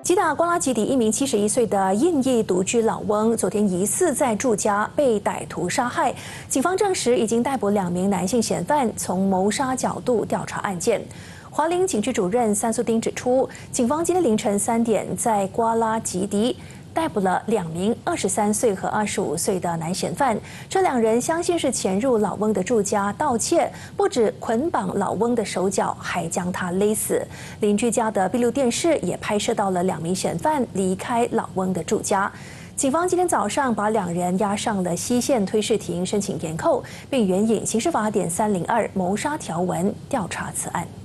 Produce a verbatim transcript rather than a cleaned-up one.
吉打瓜拉吉迪一名七十一岁的印裔独居老翁，昨天疑似在住家被歹徒杀害。警方证实已经逮捕两名男性嫌犯，从谋杀角度调查案件。华林警区主任三苏丁指出，警方今天凌晨三点在瓜拉吉迪逮捕了两名二十三岁和二十五岁的男嫌犯，这两人相信是潜入老翁的住家盗窃，不止捆绑老翁的手脚，还将他勒死。邻居家的闭路电视也拍摄到了两名嫌犯离开老翁的住家。警方今天早上把两人押上了西县推事庭，申请延扣，并援引刑事法典三零二谋杀条文调查此案。